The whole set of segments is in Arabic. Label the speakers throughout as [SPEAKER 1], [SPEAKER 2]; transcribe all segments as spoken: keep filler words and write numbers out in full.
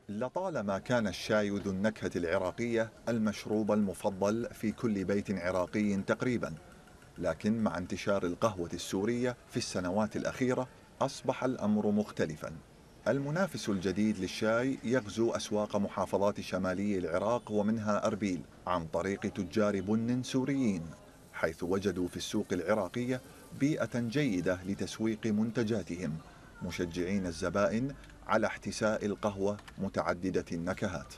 [SPEAKER 1] لطالما كان الشاي ذو النكهة العراقية المشروب المفضل في كل بيت عراقي تقريبا، لكن مع انتشار القهوة السورية في السنوات الأخيرة أصبح الأمر مختلفا. المنافس الجديد للشاي يغزو أسواق محافظات شمالي العراق ومنها أربيل عن طريق تجار بن سوريين، حيث وجدوا في السوق العراقية بيئة جيدة لتسويق منتجاتهم، مشجعين الزبائن على احتساء القهوة متعددة النكهات.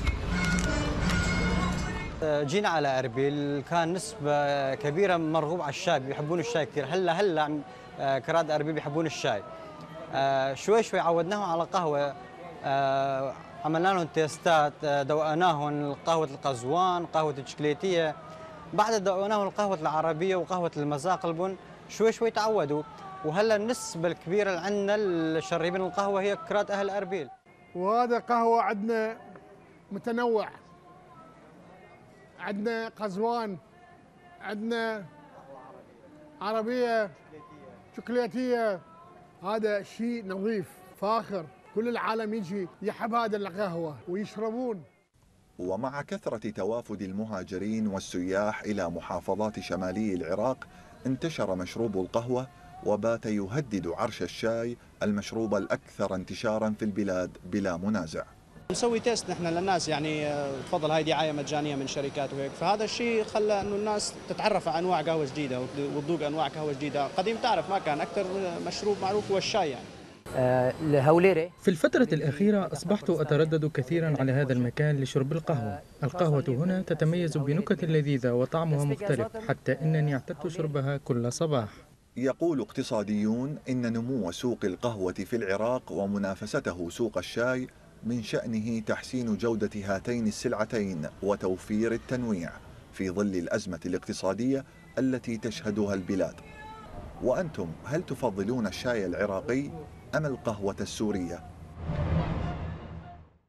[SPEAKER 2] جينا على أربيل، كان نسبة كبيرة مرغوب على الشاي، بيحبون الشاي كثير. هلا هلا كراد أربيل بيحبون الشاي. شوي شوي عودناهم على قهوة، عملنا لهم تيستات، دوقناهم قهوة القزوان، قهوة الشكليتية، بعد دوقناهم القهوة العربية وقهوة المذاق البن. شوي شوي تعودوا، وهلا النسبة الكبيرة اللي عندنا الشريبين القهوة هي كراد أهل أربيل.
[SPEAKER 3] وهذا قهوة عندنا متنوع، عندنا قزوان، عندنا عربية، شوكولاتية. هذا شيء نظيف فاخر، كل العالم يجي يحب هذا القهوة ويشربون.
[SPEAKER 1] ومع كثرة توافد المهاجرين والسياح إلى محافظات شمالي العراق، انتشر مشروب القهوة وبات يهدد عرش الشاي المشروب الأكثر انتشارا في البلاد بلا منازع.
[SPEAKER 4] نسوي تيست نحن للناس، يعني تفضل هاي دعايه مجانيه من شركات وهيك، فهذا الشيء خلى انه الناس تتعرف على انواع قهوه جديده وتذوق انواع قهوه جديده. قديم تعرف ما كان اكثر مشروب معروف هو الشاي يعني.
[SPEAKER 5] في الفترة الأخيرة أصبحت أتردد كثيرا على هذا المكان لشرب القهوة. القهوة هنا تتميز بنكهة لذيذة وطعمها مختلف، حتى إنني اعتدت شربها كل صباح.
[SPEAKER 1] يقول اقتصاديون إن نمو سوق القهوة في العراق ومنافسته سوق الشاي من شأنه تحسين جودة هاتين السلعتين وتوفير التنويع في ظل الأزمة الاقتصادية التي تشهدها البلاد. وأنتم هل تفضلون الشاي العراقي أم القهوة السورية؟